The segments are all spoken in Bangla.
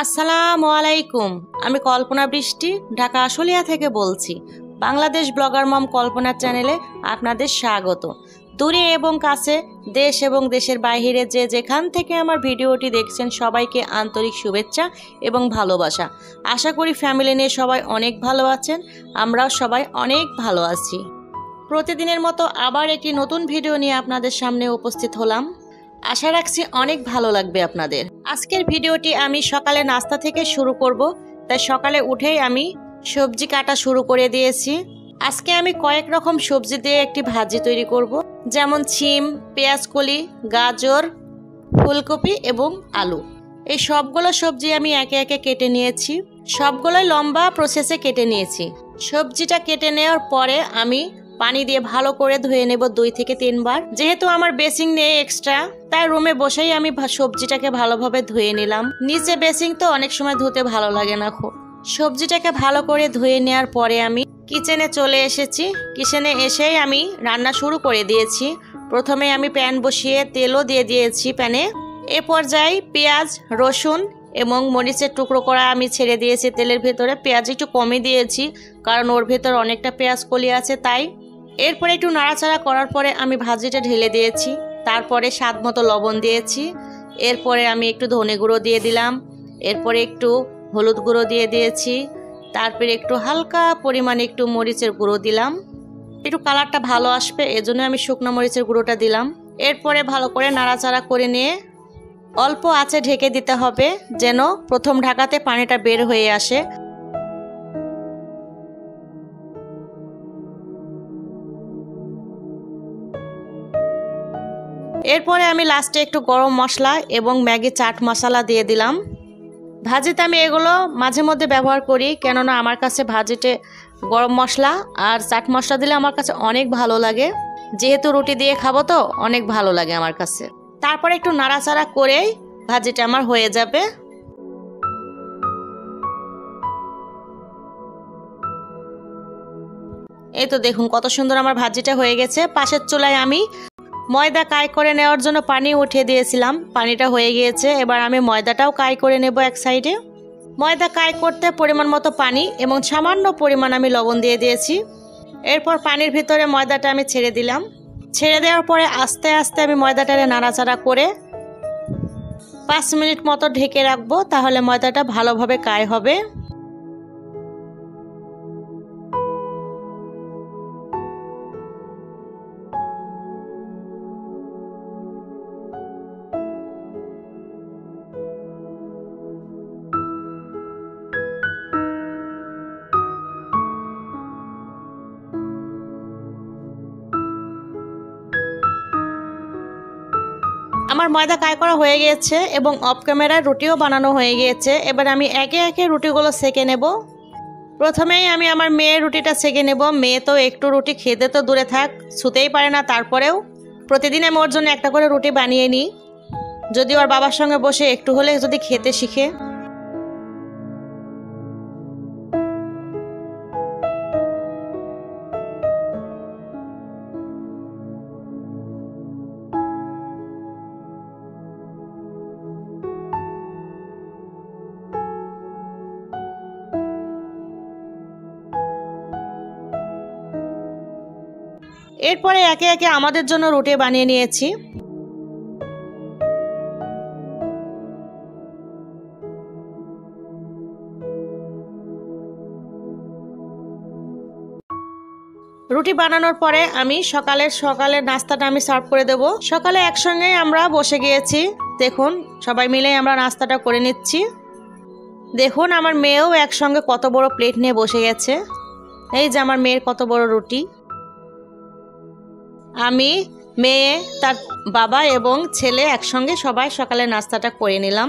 আসসালামু আলাইকুম। আমি কল্পনা বৃষ্টি ঢাকা আশুলিয়া থেকে বলছি। বাংলাদেশ ব্লগার মম কল্পনার চ্যানেলে আপনাদের স্বাগত। দূরে এবং কাছে, দেশ এবং দেশের বাইরে যে যেখান থেকে আমার ভিডিওটি দেখছেন সবাইকে আন্তরিক শুভেচ্ছা এবং ভালোবাসা। আশা করি ফ্যামিলি নিয়ে সবাই অনেক ভালো আছেন, আমরাও সবাই অনেক ভালো আছি। প্রতিদিনের মতো আবার একটি নতুন ভিডিও নিয়ে আপনাদের সামনে উপস্থিত হলাম। আশা রাখছি অনেক ভালো লাগবে আপনাদের। আজকের ভিডিওটি আমি সকালে নাস্তা থেকে শুরু করব, তাই সকালে উঠেই আমি সবজি কাটা শুরু করে দিয়েছি। আজকে আমি কয়েক রকম সবজি দিয়ে একটি ভাজি তৈরি করব, যেমন শিম, পেঁয়াজকলি, গাজর, ফুলকপি এবং আলু। এই সবগুলো সবজি আমি একে একে কেটে নিয়েছি, সবগুলোই লম্বা প্রসেসে কেটে নিয়েছি। সবজিটা কেটে নেওয়ার পরে আমি পানি দিয়ে ভালো করে ধুয়ে নেব 2 থেকে 3 বার। যেহেতু আমার বেসিং নেই এক্সট্রা, তাই রুমে বসেই আমি সবজিটাকে ভালোভাবে ধুয়ে নিলাম। নিচে বেসিং তো অনেক সময় ধুতে ভালো লাগে না। সবজিটাকে ভালো করে ধুয়ে নেওয়ার পরে আমি কিচেনে চলে এসেছি। কিচেনে এসেই আমি রান্না শুরু করে দিয়েছি। প্রথমে আমি প্যান বসিয়ে তেলও দিয়ে দিয়েছি প্যানে। এ পর্যায়ে পেঁয়াজ, রসুন এবং মরিচের টুকরো করা আমি ছেড়ে দিয়েছি তেলের ভেতরে। পেঁয়াজ একটু কমই দিয়েছি, কারণ ওর ভেতর অনেকটা পেঁয়াজ কলি আছে তাই। এরপরে একটু নাড়াচাড়া করার পরে আমি ভাজিটা ঢেলে দিয়েছি। তারপরে স্বাদ মতো লবণ দিয়েছি। এরপরে আমি একটু ধনে গুঁড়ো দিয়ে দিলাম। এরপরে একটু হলুদ গুঁড়ো দিয়ে দিয়েছি। তারপরে একটু হালকা পরিমাণে একটু মরিচের গুঁড়ো দিলাম। একটু কালারটা ভালো আসবে এজন্য আমি শুকনো মরিচের গুঁড়োটা দিলাম। এরপরে ভালো করে নাড়াচাড়া করে নিয়ে অল্প আঁচে ঢেকে দিতে হবে, যেন প্রথম ঢাকাতে পানিটা বের হয়ে আসে। এরপরে আমি লাস্টে একটু গরম মশলা এবং ম্যাগি চাট মশলা দিয়ে দিলাম। ভাজিতে আমি এগুলো মাঝে মধ্যে ব্যবহার করি, কেননা আমার কাছে ভাজিতে গরম মশলা আর চাট মশলা দিলে আমার কাছে অনেক ভালো লাগে। যেহেতু রুটি দিয়ে খাবো তো অনেক ভালো লাগে আমার কাছে। তারপরে একটু নাড়াচাড়া করেই ভাজিটা আমার হয়ে যাবে। এই তো দেখুন কত সুন্দর আমার ভাজিটা হয়ে গেছে। পাশের চুলায় আমি ময়দা কাই করে নেওয়ার জন্য পানি উঠিয়ে দিয়েছিলাম। পানিটা হয়ে গিয়েছে, এবার আমি ময়দাটাও কাই করে নেব এক সাইডে। ময়দা কাই করতে পরিমাণ মতো পানি এবং সামান্য পরিমাণ আমি লবণ দিয়ে দিয়েছি। এরপর পানির ভিতরে ময়দাটা আমি ছেড়ে দিলাম। ছেড়ে দেওয়ার পরে আস্তে আস্তে আমি ময়দাটারে নাড়াচাড়া করে 5 মিনিট মতো ঢেকে রাখবো, তাহলে ময়দাটা ভালোভাবে কাই হবে। আমার ময়দা কাই করা হয়ে গিয়েছে এবং অফ ক্যামেরায় রুটিও বানানো হয়ে গিয়েছে। এবার আমি একে একে রুটিগুলো সেকে নেব। প্রথমেই আমি আমার মেয়ের রুটিটা সেকে নেব। মেয়ে তো একটু রুটি খেতে তো দূরে থাক, ছুতেই পারে না, তারপরেও প্রতিদিন আমি ওর জন্য একটা করে রুটি বানিয়ে নিই, যদি ওর বাবার সঙ্গে বসে একটু হলে যদি খেতে শিখে। এরপরে একে একে আমাদের জন্য রুটি বানিয়ে নিয়েছি। রুটি বানানোর পরে আমি সকালের নাস্তাটা আমি সার্ভ করে দেব। সকালে একসঙ্গে আমরা বসে গিয়েছি। দেখুন সবাই মিলে আমরা নাস্তাটা করে নিচ্ছি। দেখুন আমার মেয়েও একসঙ্গে কত বড় প্লেট নিয়ে বসে গেছে। এই যে আমার মেয়ের কত বড় রুটি। আমি, মেয়ে, তার বাবা এবং ছেলে একসঙ্গে সবাই সকালে নাস্তাটা করে নিলাম।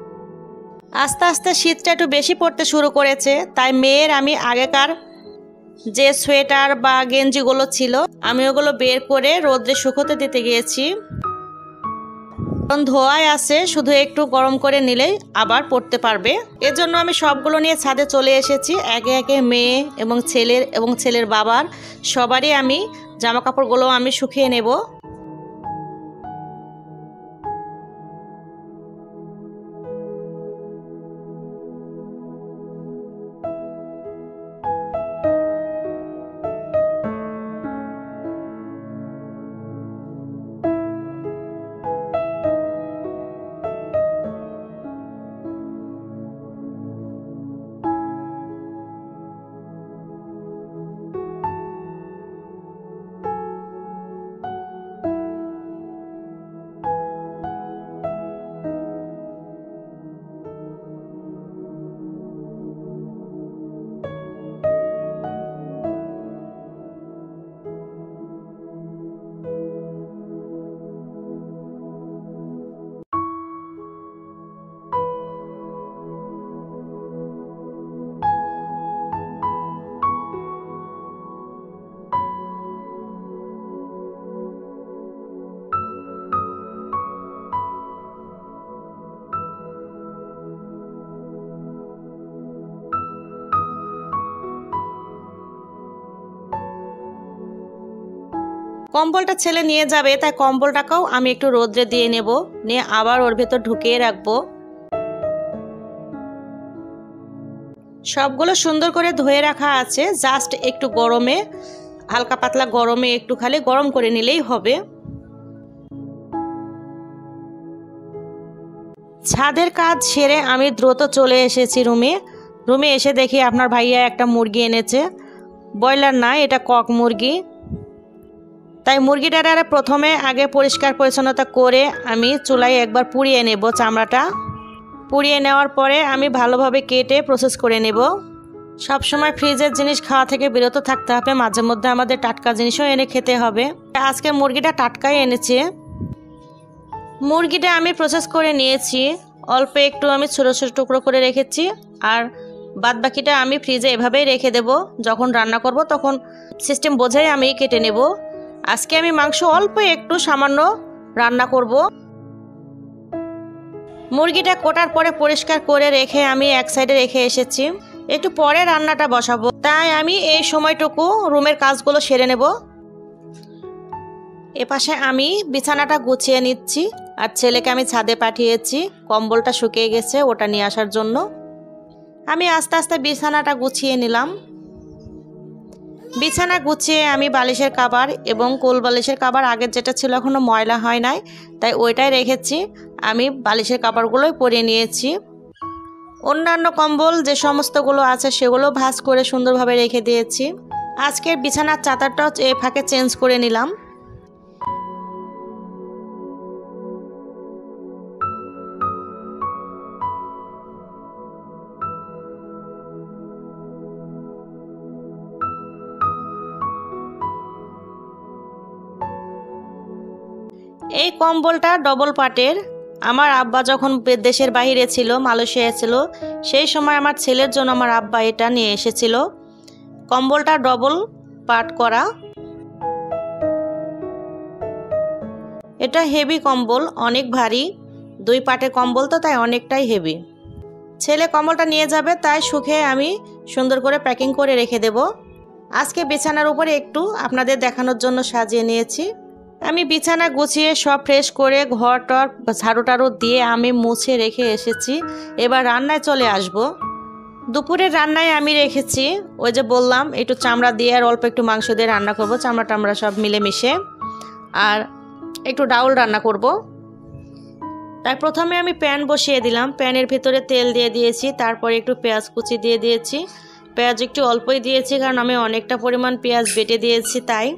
আস্তে আস্তে শীতটা একটু বেশি পড়তে শুরু করেছে, তাই মেয়ের আমি আগেকার যে সোয়েটার বা গেঞ্জিগুলো ছিল আমি ওগুলো বের করে রোদ্রে শুকোতে দিতে গিয়েছি। ধোয়াই আছে, শুধু একটু গরম করে নিলেই আবার পরতে পারবে। এজন্য আমি সবগুলো নিয়ে ছাদে চলে এসেছি। একে একে মেয়ে এবং ছেলের বাবার সবারই আমি জামা কাপড়গুলো আমি শুকিয়ে নেব। কম্বলটা ছেলে নিয়ে যাবে, তাই কম্বলটাকেও আমি একটু রোদ্রে দিয়ে নেব, নিয়ে আবার ওর ভেতর ঢুকিয়ে রাখবো। সবগুলো সুন্দর করে ধুয়ে রাখা আছে, জাস্ট একটু গরমে, হালকা পাতলা গরমে একটু খালি গরম করে নিলেই হবে। ছাদের কাজ সেরে আমি দ্রুত চলে এসেছি রুমে এসে দেখি আপনার ভাইয়া একটা মুরগি এনেছে। ব্রয়লার না, এটা কক মুরগি। তাই মুরগিটার প্রথমে আগে পরিষ্কার পরিচ্ছন্নতা করে আমি চুলায় একবার পুড়িয়ে নেব। চামড়াটা পুড়িয়ে নেওয়ার পরে আমি ভালোভাবে কেটে প্রসেস করে নেব। সবসময় ফ্রিজের জিনিস খাওয়া থেকে বিরত থাকতে হবে, মাঝে মধ্যে আমাদের টাটকা জিনিসও এনে খেতে হবে। আজকে মুরগিটা টাটকাই এনেছে। মুরগিটা আমি প্রসেস করে নিয়েছি, অল্প একটু আমি ছোটো ছোটো টুকরো করে রেখেছি, আর বাদ বাকিটা আমি ফ্রিজে এভাবেই রেখে দেব। যখন রান্না করব তখন সিস্টেম বোঝাই আমি কেটে নেব। আজকে আমি মাংস অল্প একটু সামান্য রান্না করব। মুরগিটা কোটার পরে পরিষ্কার করে রেখে আমি এক সাইডে রেখে এসেছি, একটু পরে রান্নাটা বসাবো। তাই আমি এই সময়টুকু রুমের কাজগুলো সেরে নেব। এপাশে আমি বিছানাটা গুছিয়ে নিচ্ছি, আর ছেলেকে আমি ছাদে পাঠিয়েছি, কম্বলটা শুকিয়ে গেছে ওটা নিয়ে আসার জন্য। আমি আস্তে আস্তে বিছানাটা গুছিয়ে নিলাম। বিছানা গুছিয়ে আমি বালিশের কভার এবং কোল বালিশের কভার আগের যেটা ছিল এখনও ময়লা হয় নাই, তাই ওইটাই রেখেছি। আমি বালিশের কভারগুলোই পরিয়ে নিয়েছি। অন্যান্য কম্বল যে সমস্তগুলো আছে সেগুলো ভাঁজ করে সুন্দরভাবে রেখে দিয়েছি। আজকের বিছানার চাদরটাও এই ফাঁকে চেঞ্জ করে নিলাম। এই কম্বলটা ডবল পাটের। আমার আব্বা যখন দেশের বাইরে ছিল, মালয়েশিয়ায় ছিল, সেই সময় আমার ছেলের জন্য আমার আব্বা এটা নিয়ে এসেছিল। কম্বলটা ডবল পাট করা। এটা হেভি কম্বল, অনেক ভারী, 2 পাটের কম্বল তো, তাই অনেকটাই হেভি। ছেলে কম্বলটা নিয়ে যাবে, তাই শুকিয়ে আমি সুন্দর করে প্যাকিং করে রেখে দেব। আজকে বিছানার উপরে একটু আপনাদের দেখানোর জন্য সাজিয়ে নিয়েছি। আমি বিছানা গুছিয়ে সব ফ্রেশ করে ঘর টর ঝাড়ু টাড়ু দিয়ে আমি মুছে রেখে এসেছি। এবার রান্নায় চলে আসব। দুপুরের রান্নায় আমি রেখেছি, ওই যে বললাম একটু চামড়া দিয়ে আর অল্প একটু মাংস দিয়ে রান্না করব, চামড়া টামড়া সব মিলেমিশে, আর একটু ডাউল রান্না করব। তাই প্রথমে আমি প্যান বসিয়ে দিলাম, প্যানের ভিতরে তেল দিয়ে দিয়েছি, তারপরে একটু পেঁয়াজ কুচি দিয়ে দিয়েছি। পেঁয়াজ একটু অল্পই দিয়েছি কারণ আমি অনেকটা পরিমাণ পেঁয়াজ বেটে দিয়েছি। তাই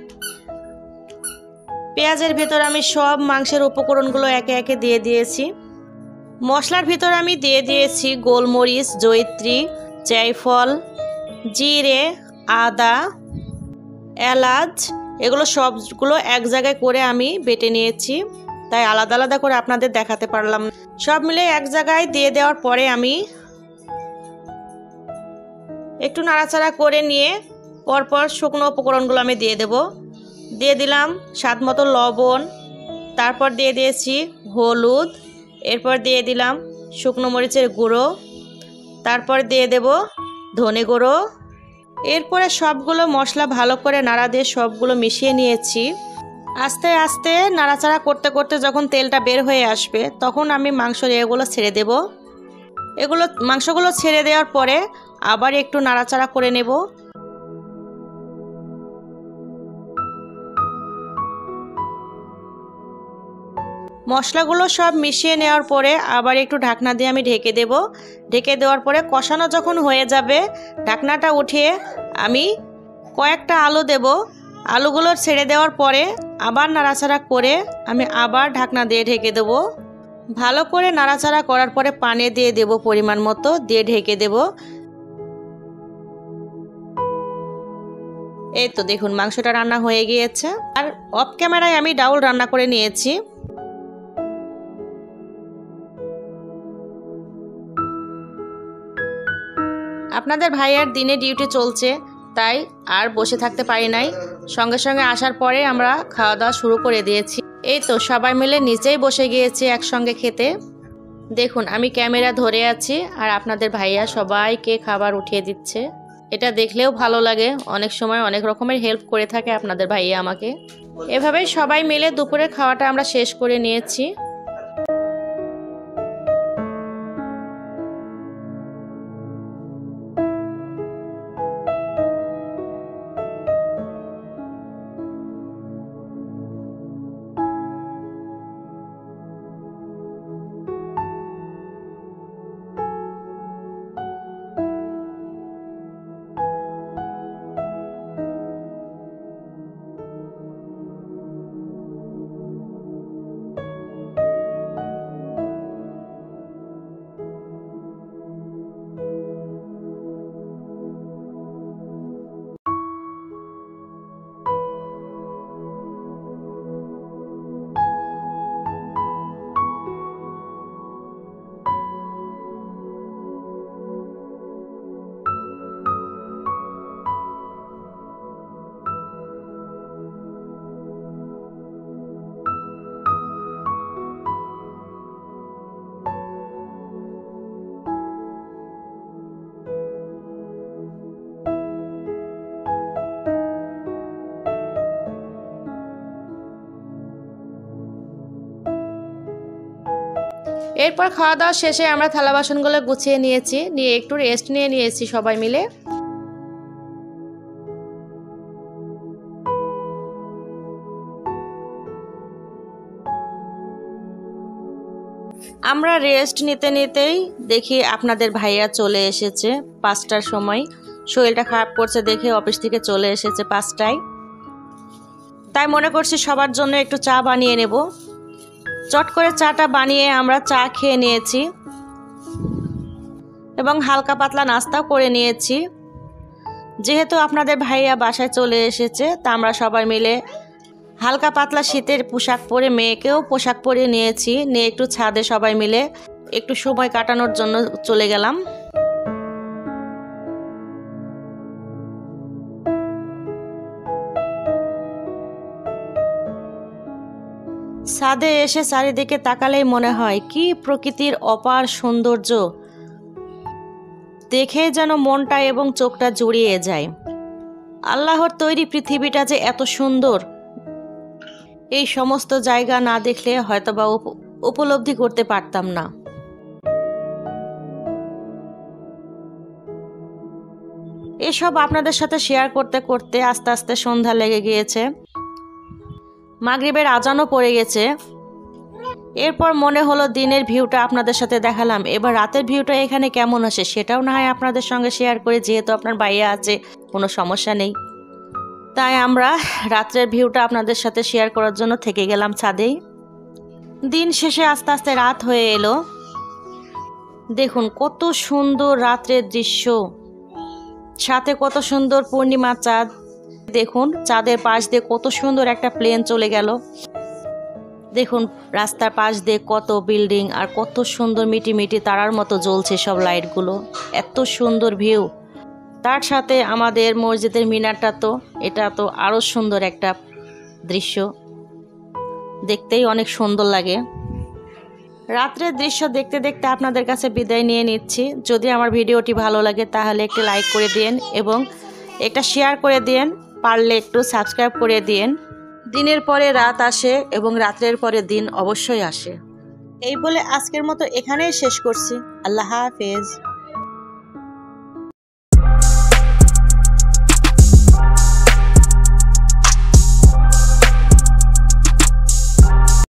পেঁয়াজের ভিতর আমি সব মাংসের উপকরণগুলো একে একে দিয়ে দিয়েছি। মশলার ভিতর আমি দিয়ে দিয়েছি গোলমরিচ, জয়িত্রী, জায়ফল, জিরে, আদা, এলাচ, এগুলো সবগুলো এক জায়গায় করে আমি বেটে নিয়েছি, তাই আলাদা আলাদা করে আপনাদের দেখাতে পারলাম। সব মিলে এক জায়গায় দিয়ে দেওয়ার পরে আমি একটু নাড়াচাড়া করে নিয়ে পরপর শুকনো উপকরণগুলো আমি দিয়ে দেব। দিয়ে দিলাম স্বাদ মতো লবণ, তারপর দিয়ে দিয়েছি হলুদ, এরপর দিয়ে দিলাম শুকনো মরিচের গুঁড়ো, তারপর দিয়ে দেব ধনে গুঁড়ো। এরপরে সবগুলো মশলা ভালো করে নাড়া দিয়ে সবগুলো মিশিয়ে নিয়েছি। আস্তে আস্তে নাড়াচাড়া করতে করতে যখন তেলটা বের হয়ে আসবে তখন আমি এগুলো ছেড়ে দেব। মাংসগুলো ছেড়ে দেওয়ার পরে আবার একটু নাড়াচাড়া করে নেব। মশলাগুলো সব মিশিয়ে নেওয়ার পরে আবার একটু ঢাকনা দিয়ে আমি ঢেকে দেব। ঢেকে দেওয়ার পরে কষানো যখন হয়ে যাবে ঢাকনাটা উঠিয়ে আমি কয়েকটা আলু দেব। আলুগুলো ছেড়ে দেওয়ার পরে আবার নাড়াচাড়া করে আমি আবার ঢাকনা দিয়ে ঢেকে দেব। ভালো করে নাড়াচাড়া করার পরে পানি দিয়ে দেব পরিমাণ মতো, দিয়ে ঢেকে দেব। এই তো দেখুন মাংসটা রান্না হয়ে গিয়েছে। আর অফ ক্যামেরায় আমি ডাউল রান্না করে নিয়েছি। আপনাদের ভাইয়ার দিনে ডিউটি চলছে, তাই আর বসে থাকতে পারি নাই। সঙ্গে সঙ্গে আসার পরে আমরা খাওয়া দাওয়া শুরু করে দিয়েছি। এই তো সবাই মিলে নিচেই বসে গিয়েছি একসঙ্গে খেতে। দেখুন আমি ক্যামেরা ধরে আছি আর আপনাদের ভাইয়া সবাইকে খাবার উঠিয়ে দিচ্ছে। এটা দেখলেও ভালো লাগে, অনেক সময় অনেক রকমের হেল্প করে থাকে আপনাদের ভাইয়া আমাকে। এভাবেই সবাই মিলে দুপুরের খাওয়াটা আমরা শেষ করে নিয়েছি। এরপর খাওয়া দাওয়া শেষে আমরা থালা বাসনগুলো গুছিয়ে নিয়েছি, নিয়ে একটু রেস্ট নিয়েছি সবাই মিলে। আমরা রেস্ট নিতে নিতেই দেখি আপনাদের ভাইয়া চলে এসেছে 5টার সময়। শরীরটা খারাপ করছে দেখে অফিস থেকে চলে এসেছে 5টায়। তাই মনে করছি সবার জন্য একটু চা বানিয়ে নেব। চট করে চাটা বানিয়ে আমরা চা খেয়ে নিয়েছি এবং হালকা পাতলা নাস্তাও করে নিয়েছি। যেহেতু আপনাদের ভাইয়া বাসায় চলে এসেছে তা আমরা সবাই মিলে হালকা পাতলা শীতের পোশাক পরে, মেয়েকেও পোশাক পরে নিয়েছি, নিয়ে একটু ছাদে সবাই মিলে একটু সময় কাটানোর জন্য চলে গেলাম। ছাদে এসে চারিদিকে তাকালেই মনে হয় কি প্রকৃতির অপার সৌন্দর্য, দেখে যেন মনটা এবং চোখটা জুড়িয়ে যায়। আল্লাহর তৈরি পৃথিবীটা যে এত সুন্দর, এই সমস্ত জায়গা না দেখলে হয়তোবা উপলব্ধি করতে পারতাম না। এসব আপনাদের সাথে শেয়ার করতে করতে আস্তে আস্তে সন্ধ্যা লেগে গিয়েছে, মাগরিবের আজানও পড়ে গেছে। এরপর মনে হলো দিনের ভিউটা আপনাদের সাথে দেখালাম, এবার রাতের ভিউটা এখানে কেমন আসে সেটাও না হয় আপনাদের সঙ্গে শেয়ার করে, যেহেতু আপনার ভাইয়া আছে কোনো সমস্যা নেই। তাই আমরা রাত্রের ভিউটা আপনাদের সাথে শেয়ার করার জন্য থেকে গেলাম ছাদেই। দিন শেষে আস্তে আস্তে রাত হয়ে এলো। দেখুন কত সুন্দর রাত্রের দৃশ্য, সাথে কত সুন্দর পূর্ণিমা চাঁদ। দেখুন চাঁদের পাশ দিয়ে কত সুন্দর একটা প্লেন চলে গেল। দেখুন রাস্তার পাশ দিয়ে কত বিল্ডিং আর কত সুন্দর মিটি মিটি তারার মতো জ্বলছে সব লাইটগুলো, এত সুন্দর ভিউ। তার সাথে আমাদের মসজিদের মিনারটা তো এটা তো আরও সুন্দর একটা দৃশ্য, দেখতেই অনেক সুন্দর লাগে। রাত্রের দৃশ্য দেখতে দেখতে আপনাদের কাছে বিদায় নিয়ে নিচ্ছি। যদি আমার ভিডিওটি ভালো লাগে তাহলে একটি লাইক করে দিন এবং একটা শেয়ার করে দিন, পারলে একটু সাবস্ক্রাইব করে দিন। দিনের পরে রাত আসে এবং রাত্রের পরে দিন অবশ্যই আসে। এই বলে আজকের মতো এখানেই শেষ করছি। আল্লাহ হাফেজ।